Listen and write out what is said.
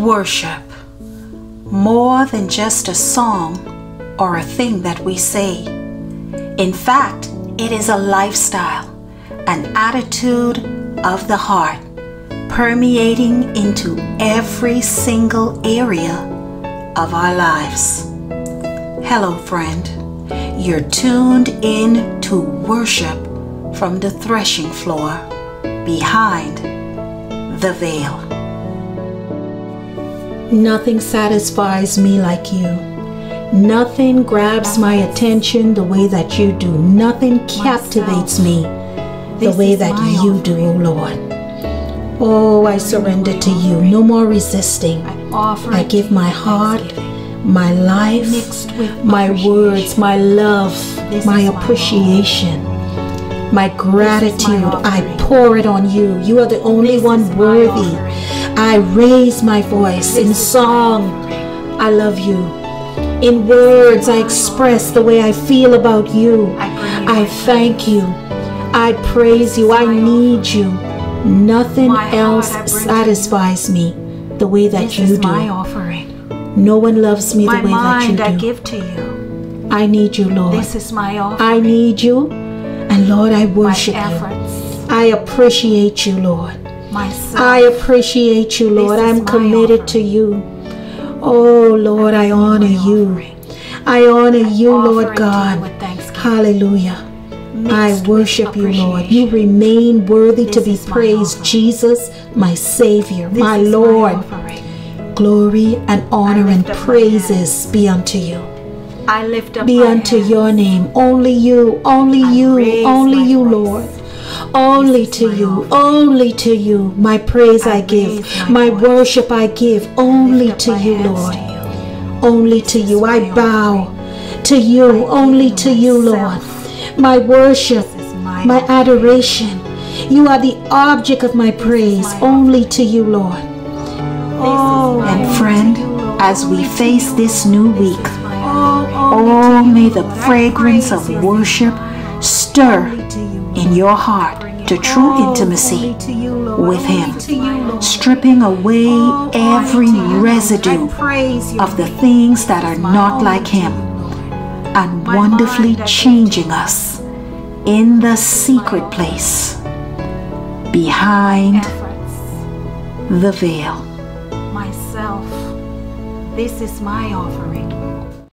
Worship, more than just a song or a thing that we say. In fact, it is a lifestyle, an attitude of the heart, permeating into every single area of our lives. Hello, friend. You're tuned in to worship from the threshing floor behind the veil. Nothing satisfies me like you. Nothing grabs my attention the way that you do. Nothing captivates me the way that you do, oh Lord. Oh, I surrender to you. No more resisting. I give my heart, my life, my words, my love, my appreciation, my gratitude. I pour it on you. You are the only one worthy. I raise my voice in song. I love you. In words, I express the way I feel about you. I thank you. I praise you. I need you. Nothing else satisfies me the way that you do. No one loves me the way that you do. I give to you. I need you, Lord. This is my offering. I need you. And Lord, I worship you. I appreciate you, Lord. I appreciate you, Lord. I'm committed to you. Oh, Lord, I honor you. I honor you, Lord God. Hallelujah. I worship you, Lord. You remain worthy to be praised, Jesus, my Savior, my Lord. Glory and honor and praises be unto you. Be unto your name. Only you, only you, only you, Lord. Only to you, my praise I give, my worship I give, only to you, Lord. Only to you, I bow to you, only to you, Lord. My worship, my adoration, you are the object of my praise, only to you, Lord. Oh, and friend, as we face this new week, oh, may the fragrance of worship stir in your heart to true intimacy with Him, stripping away every residue of the things that are not like Him, and wonderfully changing us in the secret place behind the veil. Myself, this is my offering.